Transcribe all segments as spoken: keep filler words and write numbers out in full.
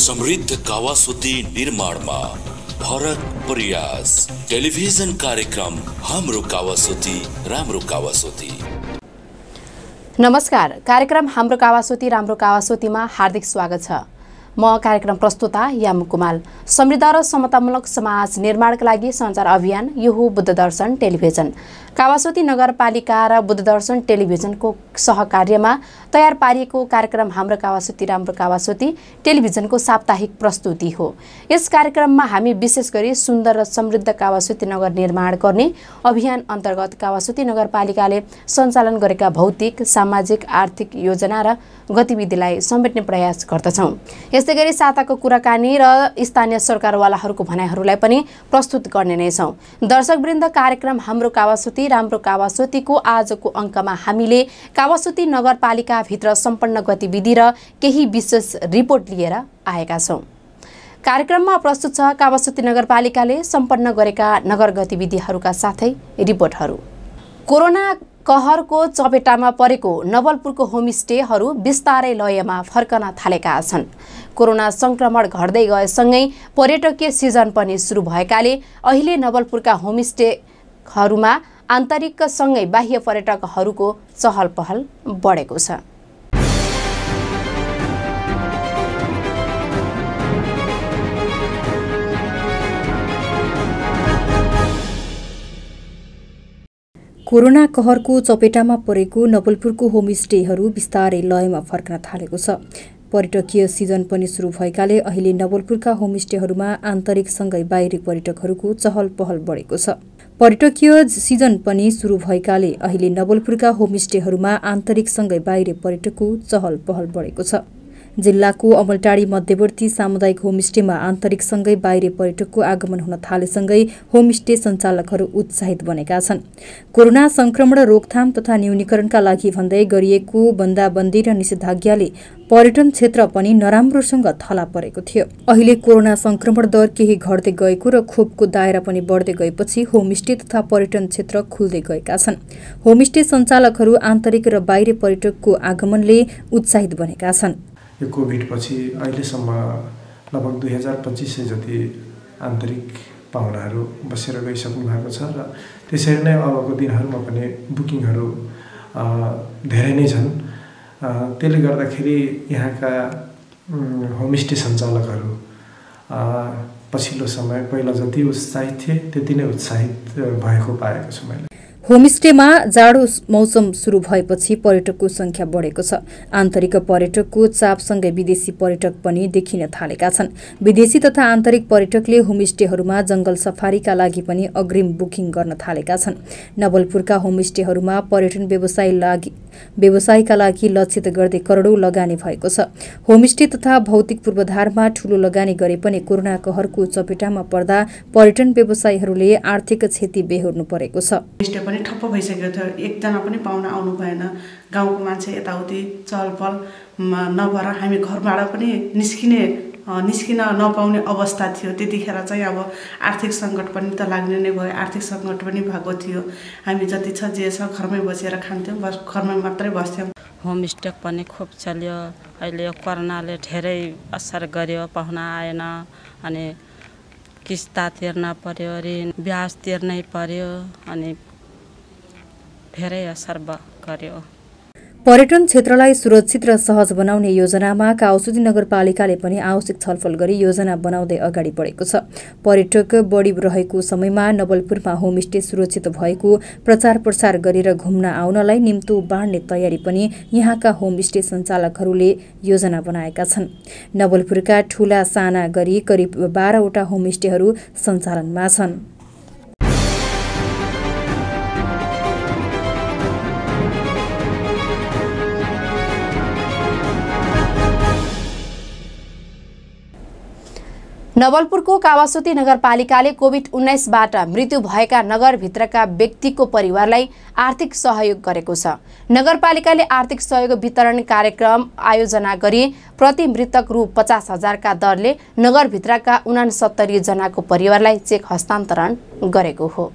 समृद्ध कावासोती निर्माणमा भरत प्रयास। टेलिभिजन कार्यक्रम हाम्रो कावासोती राम्रो कावासोती। नमस्कार, कार्यक्रम हाम्रो कावासोती राम्रो कावासोतीमा हार्दिक स्वागत छ। म कार्यक्रम प्रस्तुता याम कुमाल। समृद्ध र समतामूलक समाज निर्माणका लागि सञ्चार अभियान यो हो बुद्ध दर्शन टेलिभिजन। कावासोती नगरपालिका र बुद्ध दर्शन टेलिभिजनको सहकार्यमा तयार पारिएको कार्यक्रम हाम्रो कावासोती राम्रो कावासोती टेलिभिजनको साप्ताहिक प्रस्तुति हो। यस कार्यक्रममा हामी विशेष गरी सुन्दर र समृद्ध कावासोती नगर निर्माण गर्ने अभियान अन्तर्गत कावासोती नगरपालिकाले सञ्चालन गरेका भौतिक, सामाजिक, आर्थिक योजना र गतिविधिलाई समेट्ने प्रयास गर्दछौँ। यस्तै गरी साताको कुराकानी र स्थानीय सरकारवालाहरूको भनाइहरूलाई पनि प्रस्तुत गर्ने नै छौँ। दर्शकवृन्द, कार्यक्रम हाम्रो कावासोती राम्रो कावासोतीको आजको अङ्कमा हामीले कावासोती नगरपालिकाभित्र सम्पन्न गतिविधि र केही विशेष रिपोर्ट लिएर आएका छौँ। कार्यक्रममा प्रस्तुत छ कावासोती नगरपालिकाले सम्पन्न गरेका नगर गतिविधिहरूका साथै रिपोर्टहरू। कोरोना कहरको चपेटामा परेको नवलपुरको होमस्टेहरू बिस्तारै लयमा फर्कन थालेका छन्। कोरोना संक्रमण घट्दै गएसँगै पर्यटकीय सिजन पनि सुरु भएकाले अहिले नवलपुरका होमस्टेहरूमा आन्तरिक सँगै बाह्य पर्यटकहरूको चहल पहल बढेको छ। कोरोना कहरको चपेटामा परेको नवलपुरको होमस्टेहरू बिस्तारै लयमा फर्कन थालेको छ। पर्यटकीय सिजन पनि सुरु भएकाले अहिले नवलपुरका होमस्टेहरूमा आन्तरिकसँगै बाहिरी पर्यटकहरूको चहल पहल बढेको छ। पर्यटकीय सिजन पनि सुरु भएकाले अहिले नवलपुरका होमस्टेहरूमा आन्तरिकसँगै बाहिरी पर्यटकको चहल पहल बढेको छ। जिल्लाको अमलटाढी मध्यवर्ती सामुदायिक होमस्टेमा आन्तरिकसँगै बाहिरी पर्यटकको आगमन हुन थालेसँगै होमस्टे सञ्चालकहरू उत्साहित बनेका छन्। कोरोना संक्रमण रोकथाम तथा न्यूनीकरणका लागि भन्दै गरिएको बन्दाबन्दी र निषेधाज्ञाले पर्यटन क्षेत्र पनि नराम्रोसँग थला परेको थियो। अहिले कोरोना संक्रमण दर केही घट्दै गएको र खोपको दायरा पनि बढ्दै गएपछि होमस्टे तथा पर्यटन क्षेत्र खुल्दै गएका छन्। होमस्टे सञ्चालकहरू आन्तरिक र बाहिरी पर्यटकको आगमनले उत्साहित बनेका छन्। यो कोभिड पछि अहिलेसम्म लगभग दुई हजार पच्चिस सय जति आन्तरिक पाहुनाहरू बसेर गइसक्नु भएको छ र त्यसरी नै अबको दिनहरूमा पनि बुकिङहरू धेरै नै छन्। त्यसले गर्दाखेरि यहाँका होमस्टे सञ्चालकहरू पछिल्लो समय पहिला जति उत्साहित थिए त्यति नै उत्साहित भएको पाएको छु मैले। होमस्टेमा जाडो मौसम सुरु भएपछि पर्यटकको संख्या बढेको छ। आन्तरिक पर्यटकको चापसँगै विदेशी पर्यटक पनि देखिन थालेका छन्। विदेशी तथा आन्तरिक पर्यटकले होमस्टेहरूमा जंगल सफारीका लागि पनि अग्रिम बुकिङ गर्न थालेका छन्। नवलपुरका होमस्टेहरूमा पर्यटन व्यवसाय लागि व्यवसायका लागि लक्षित गर्दै करोडौं लगानी भएको छ। होमस्टे तथा भौतिक पूर्वाधारमा ठूलो लगानी गरे पनि कोरोना कहरको चपेटामा पर्दा पर्यटन व्यवसायीहरूले आर्थिक क्षति बेहोर्नु परेको छ। पनि ठप्प भइसकेको थियो। एकजना पनि पाहुना आउनु भएन। गाउँको मान्छे यताउति चहलपहल नभएर हामी घरबाट पनि निस्किने निस्किन नपाउने अवस्था थियो। त्यतिखेर चाहिँ अब आर्थिक सङ्कट पनि त लाग्ने नै भयो। आर्थिक सङ्कट पनि भएको थियो। हामी जति छ जे छ घरमै बसेर खान्थ्यौँ, बस घरमै मात्रै बस्थ्यौँ। होमस्टे पनि खूब चल्यो। अहिले कोरोनाले धेरै असर गर्यो। पाहुना आएन, अनि किस्ता तिर्न पर्यो, ऋण ब्याज तिर्नै पर्यो, अनि धेरै असर गर्यो। पर्यटन क्षेत्रलाई सुरक्षित र सहज बनाउने योजनामा कावासोती नगरपालिकाले पनि आवश्यक छलफल गरी योजना बनाउँदै अगाडि बढेको छ। पर्यटक बढी रहेको समयमा नवलपुरमा होमस्टे सुरक्षित भएको प्रचार प्रसार गरेर घुम्न आउनलाई निम्तो बाँड्ने तयारी पनि यहाँका होमस्टे सञ्चालकहरूले योजना बनाएका छन्। नवलपुरका ठूला साना गरी करिब बाह्रवटा होमस्टेहरू सञ्चालनमा छन्। नवलपुरको कावासोती नगरपालिकाले कोभिड उन्नाइसबाट मृत्यु भएका नगरभित्रका व्यक्तिको परिवारलाई आर्थिक सहयोग गरेको छ। नगरपालिकाले आर्थिक सहयोग वितरण कार्यक्रम आयोजना गरी प्रति मृतक रु पचास हजारका दरले नगरभित्रका उनासत्तरी जनाको परिवारलाई चेक हस्तान्तरण गरेको हो।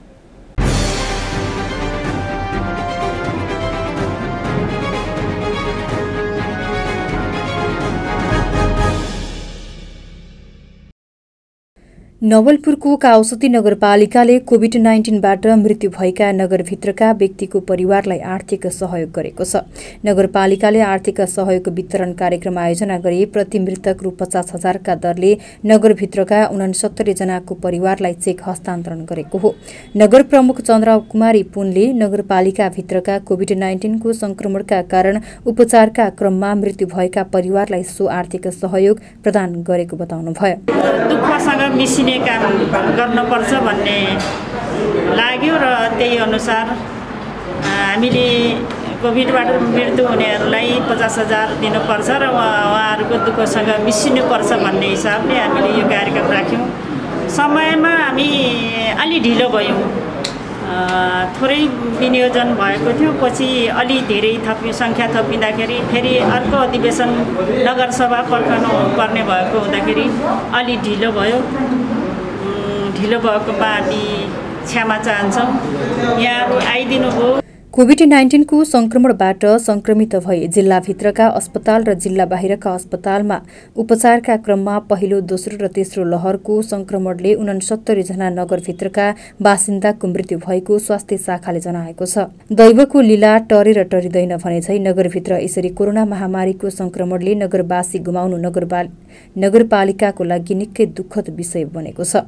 नवलपुरको काउसती नगरपालिकाले कोभिड नाइन्टिनबाट मृत्यु भएका नगरभित्रका व्यक्तिको परिवारलाई आर्थिक सहयोग गरेको छ। नगरपालिकाले आर्थिक सहयोग वितरण कार्यक्रम आयोजना गरी प्रति मृतक रु पचास हजारका दरले नगरभित्रका उनासत्तरी जनाको परिवारलाई चेक हस्तान्तरण गरेको हो। नगर प्रमुख चन्द्रकुमारी पुनले नगरपालिकाभित्रका कोभिड नाइन्टिनको संक्रमणका कारण उपचारका क्रममा मृत्यु भएका परिवारलाई सो आर्थिक सहयोग प्रदान गरेको बताउनुभयो। काम गर्नुपर्छ भन्ने लाग्यो र त्यही अनुसार हामीले कोभिडबाट मृत्यु हुनेहरूलाई पचास हजार दिनुपर्छ र उहाँहरूको दुःखसँग मिसिनुपर्छ भन्ने हिसाबले हामीले यो कार्यक्रम राख्यौँ। समयमा हामी अलि ढिलो भयौँ, थोरै विनियोजन भएको थियो। पछि अलि धेरै थपि सङ्ख्या थपिँदाखेरि फेरि अर्को अधिवेशन नगरसभा पर्खनु पर्ने भएको हुँदाखेरि अलि ढिलो भयो। ढिलो भएकोमा हामी क्षमा चाहन्छौँ। यहाँहरू आइदिनुभयो। कोभिड नाइन्टिनको संक्रमणबाट संक्रमित भए जिल्लाभित्रका अस्पताल र जिल्ला बाहिरका अस्पतालमा उपचारका क्रममा पहिलो, दोस्रो र तेस्रो लहरको संक्रमणले उनासत्तरी जना नगरभित्रका बासिन्दाको मृत्यु भएको स्वास्थ्य शाखाले जनाएको छ। दैवको लीला टरेर टरिँदैन भने झै नगरभित्र यसरी कोरोना महामारीको संक्रमणले नगरवासी गुमाउनु नगरपालिकाको लागि निकै दुःखद विषय बनेको छ।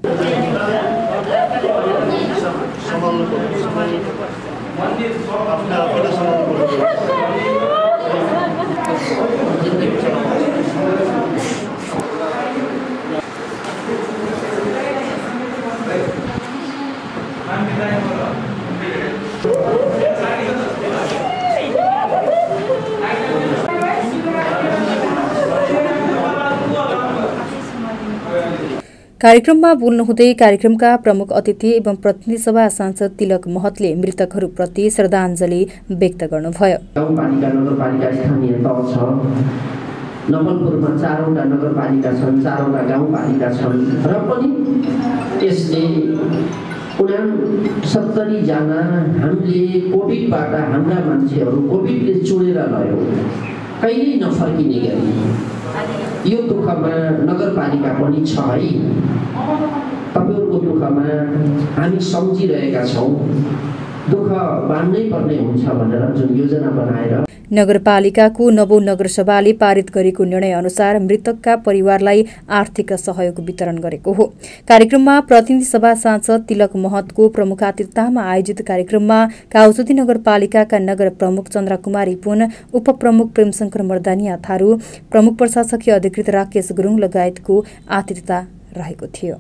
कार्यक्रममा बोल्नुहुँदै कार्यक्रमका प्रमुख अतिथि एवं प्रतिनिधि सभा सांसद तिलक महतले मृतकहरूप्रति श्रद्धाञ्जली व्यक्त गर्नुभयो। गाउँपालिका नगरपालिका स्थानीय तह छ। नवलपुरमा चारवटा नगरपालिका छन्, चारवटा गाउँपालिका छन् र पनि यसले उनासत्तरी जना हामीले कोभिडबाट हाम्रा मान्छेहरू कोभिडले चुडेर लयो, कहिल्यै नफर्किने गरी। यो दुःखमा नगरपालिका पनि छ है। तपाईँहरूको दुःखमा हामी सम्झिरहेका छौँ। दुःख बाँड्नै पर्ने हुन्छ भनेर जुन योजना बनाएर नगरपालिकाको नवौं नगरसभाले पारित गरेको निर्णय अनुसार मृतकका परिवारलाई आर्थिक सहयोग वितरण गरेको हो। कार्यक्रममा प्रतिनिधि सभा सांसद तिलक महतको प्रमुखातिथ्यमा आयोजित कार्यक्रममा काउसती नगरपालिकाका नगर प्रमुख चन्द्रकुमारी पुन, उपप्रमुख प्रेमशंकर मर्दानिया थारू, प्रमुख प्रशासकीय अधिकृत राकेश गुरुङ लगायतको आतिथ्यता रहेको थियो।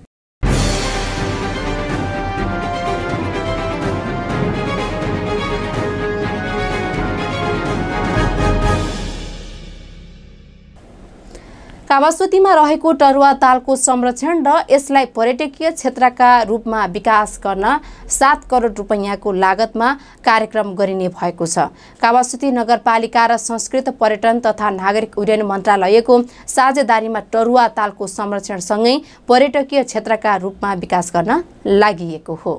कावासोतीमा रहेको टरुवा तालको संरक्षण र यसलाई पर्यटकीय क्षेत्रका रूपमा विकास गर्न सात करोड रुपैयाँको लागतमा कार्यक्रम गरिने भएको छ। कावासोती नगरपालिका र संस्कृत पर्यटन तथा नागरिक उड्डयन मन्त्रालयको साझेदारीमा टरुवा तालको संरक्षणसँगै पर्यटकीय क्षेत्रका रूपमा विकास गर्न लागिएको हो।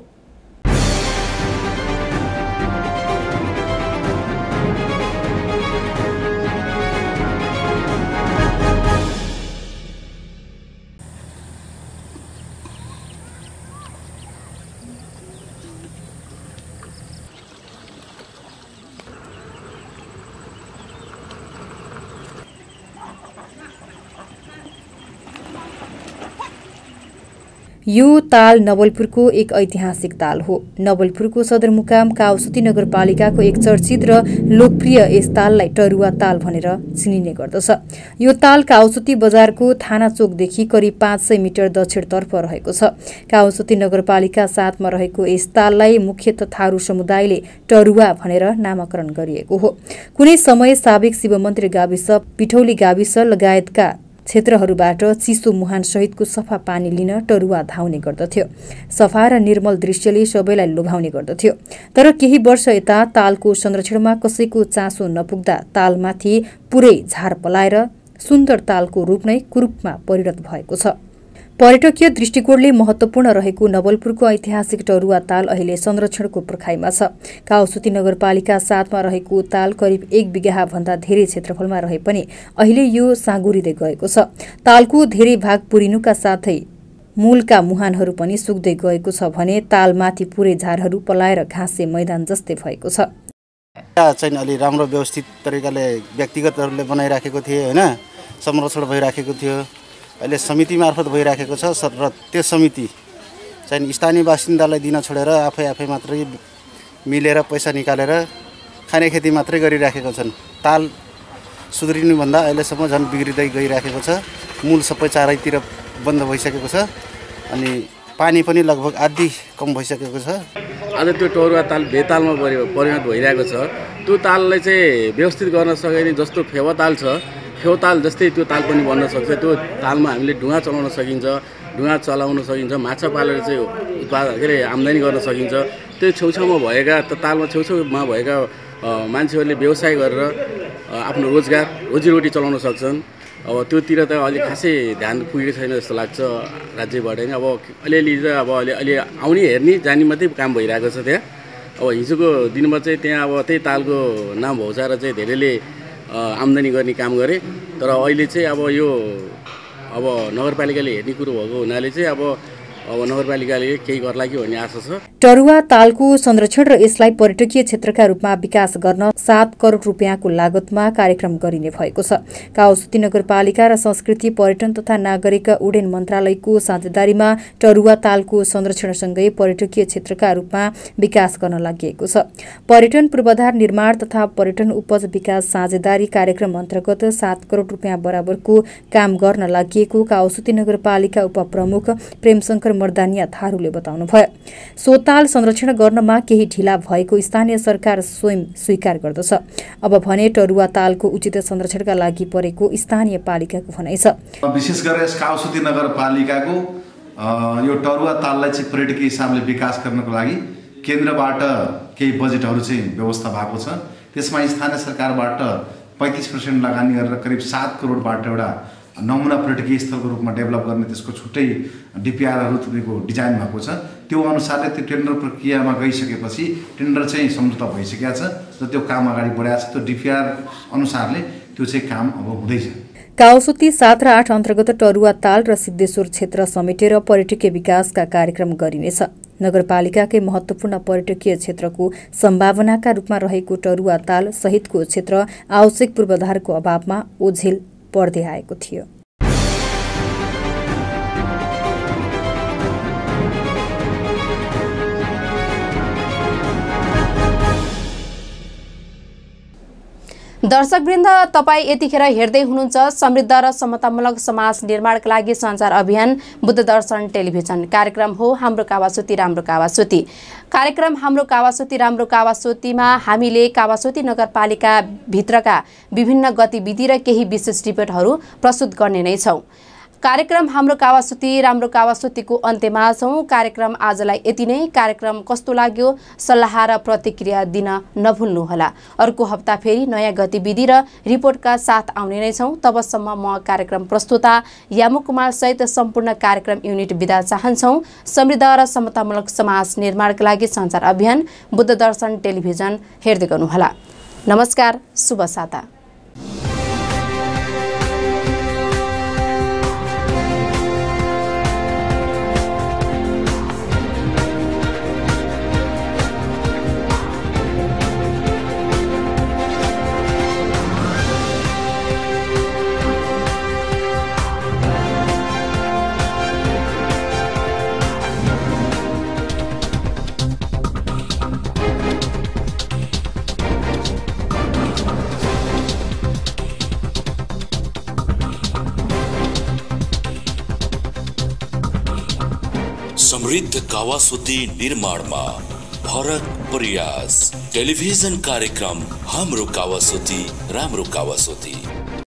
यो ताल नवलपुरको एक ऐतिहासिक ताल हो। नवलपुरको सदरमुकाम काउसती नगरपालिकाको एक चर्चित र लोकप्रिय यस ताललाई टरुवा ताल भनेर चिनिने गर्दछ। यो ताल काउसती बजारको थाना चोकदेखि करिब पाँच सय मिटर दक्षिणतर्फ रहेको छ। काउसती नगरपालिका सातमा रहेको यस ताललाई मुख्यतः थारू समुदायले टरुवा भनेर नामाकरण गरिएको हो। कुनै समय साबिक शिवमन्दिर गाविस, पिठौली गाविस लगायतका क्षेत्रहरूबाट चिसो मुहान सहितको सफा पानी लिन टरुवा धाउने गर्दथ्यो। सफा र निर्मल दृश्यले सबैलाई लोभाउने गर्दथ्यो। तर केही वर्ष यता तालको संरक्षणमा कसैको चासो नपुग्दा तालमाथि पुरै झार पलाएर सुन्दर तालको रूप नै कुरूपमा परिणत भएको छ। पर्यटकीय दृष्टिकोणले महत्त्वपूर्ण रहेको नवलपुरको ऐतिहासिक टरुवा ताल अहिले संरक्षणको पर्खाइमा छ। काउसती नगरपालिका सातमा रहेको ताल करिब एक बिघा भन्दा धेरै क्षेत्रफलमा रहे पनि अहिले यो साँगुरिँदै गएको छ। तालको धेरै भाग पुरिनुका साथै मूलका मुहानहरू पनि सुक्दै गएको छ भने तालमाथि पुरै झारहरू पलाएर घाँसे मैदान जस्तै भएको छ। चाहिँ अलि राम्रो व्यवस्थित तरिकाले व्यक्तिगतहरूले बनाइराखेको थिए होइन, संरक्षण भइराखेको थियो। अहिले समिति मार्फत भइराखेको छ र त्यो समिति चाहिँ स्थानीय बासिन्दालाई दिन छोडेर आफै आफै मात्रै मिलेर पैसा निकालेर खाने खेती मात्रै गरिराखेको छन्। ताल सुध्रिनुभन्दा अहिलेसम्म झन् बिग्रिँदै गइराखेको छ। मूल सबै चारैतिर बन्द भइसकेको छ अनि पानी पनि लगभग आधी कम भइसकेको छ। आज त्यो टरुवा ताल बेतालमा परिणत भइरहेको छ। त्यो ताललाई चाहिँ व्यवस्थित गर्न सकिने जस्तो फेवा ताल छ, फेवा ताल जस्तै त्यो ताल पनि बन्न सक्छ। त्यो तालमा हामीले ढुङ्गा चलाउन सकिन्छ, ढुङ्गा चलाउन सकिन्छ, माछा पालेर चाहिँ उत्पादन के अरे आम्दानी गर्न सकिन्छ। त्यो छेउछाउमा भएका त तालमा छेउछाउमा भएका मान्छेहरूले व्यवसाय गरेर आफ्नो रोजगार रोजीरोटी चलाउन सक्छन्। अब त्योतिर त अलि खासै ध्यान पुगेको छैन जस्तो लाग्छ राज्यबाट होइन। अब अलिअलि चाहिँ अब अलि अलि आउने हेर्ने जाने मात्रै काम भइरहेको छ त्यहाँ। अब हिजोको दिनमा चाहिँ त्यहाँ अब त्यही तालको नाम भौचाएर चाहिँ धेरैले आम्दानी गर्ने काम गरे। तर अहिले चाहिँ अब यो अब नगरपालिकाले हेर्ने कुरो भएको हुनाले चाहिँ अब अब नगरपालिकाले केही गर्ला कि भन्ने आशा छ। टरुवा तालको संरक्षण र यसलाई पर्यटकीय क्षेत्रका रूपमा विकास गर्न सात करोड रुपियाँको लागतमा कार्यक्रम गरिने भएको छ। काउसुती नगरपालिका र संस्कृति पर्यटन तथा नागरिक उड्डयन मन्त्रालयको साझेदारीमा टरुवा तालको संरक्षणसँगै पर्यटकीय क्षेत्रका रूपमा विकास गर्न लागि छ। पर्यटन पूर्वाधार निर्माण तथा पर्यटन उपज विकास साझेदारी कार्यक्रम अन्तर्गत सात करोड रुपियाँ बराबरको काम गर्न लागि काउसुती नगरपालिका उपप्रमुख प्रेमशंकर मर्दानिया थारूले बताउनुभयो। सो ताल संरक्षण गर्नमा केही ढिला भएको स्थानीय सरकार स्वयं स्वीकार गर्दछ। अब भने टरुवा तालको उचित संरक्षणका लागि परेको स्थानीय पालिकाको भनाइ छ। विशेष गरेर यस काउसुती नगरपालिकाको यो टरुवा ताललाई चाहिँ पर्यटकीय हिसाबले विकास गर्नको लागि केन्द्रबाट केही बजेटहरू चाहिँ व्यवस्था भएको छ। त्यसमा स्थानीय सरकारबाट पैँतिस पर्सेन्ट लगानी गरेर करिब सात करोडबाट एउटा नमुना पर्यटकीय स्थलको रूपमा डेभलप गर्ने त्यसको छुट्टै डिपिआरहरू तपाईँको डिजाइन भएको छ। त्यो अनुसारले त्यो टेन्डर प्रक्रियामा गइसकेपछि टेन्डर चाहिँ सम्झौता भइसकेको छ र त्यो काम अगाडि बढाएको छ। त्यो डिपिआर अनुसारले त्यो चाहिँ काम अब हुँदैछ। काउसुती सात र आठ अन्तर्गत टरुवा ताल र सिद्धेश्वर क्षेत्र समेटेर पर्यटकीय विकासका कार्यक्रम गरिनेछ। नगरपालिकाकै महत्त्वपूर्ण पर्यटकीय क्षेत्रको सम्भावनाका रूपमा रहेको टरुवा ताल सहितको क्षेत्र आवश्यक पूर्वाधारको अभावमा ओझेल पर्दै आएको थियो। दर्शकवृन्द, तपाईँ यतिखेर हेर्दै हुनुहुन्छ समृद्ध र समतामूलक समाज निर्माणका लागि सञ्चार अभियान बुद्ध दर्शन टेलिभिजन। कार्यक्रम हो हाम्रो कावासुती राम्रो कावासुती। कार्यक्रम हाम्रो कावासुती राम्रो कावासुतीमा हामीले कावासुती नगरपालिका भित्रका विभिन्न गतिविधि र केही विशेष रिपोर्टहरू प्रस्तुत गर्ने नै छौँ। कार्यक्रम हाम्रो कावासुती राम्रो कावासुतीको अन्त्यमा छौँ। कार्यक्रम आजलाई यति नै। कार्यक्रम कस्तो लाग्यो सल्लाह र प्रतिक्रिया दिन नभुल्नुहोला। अर्को हप्ता फेरि नयाँ गतिविधि र रिपोर्टका साथ आउने नै छौँ। तबसम्म म कार्यक्रम प्रस्तुता यामु कुमार सहित सम्पूर्ण कार्यक्रम युनिट बिदा चाहन्छौँ। समृद्ध र समतामूलक समाज निर्माणका लागि सञ्चार अभियान बुद्ध दर्शन टेलिभिजन हेर्दै गर्नुहोला। नमस्कार, शुभ साता। समृद्ध कावासुती निर्माणमा भरत प्रयास टेलिभिजन कार्यक्रम हाम्रो कावासुती राम्रो कावासुती।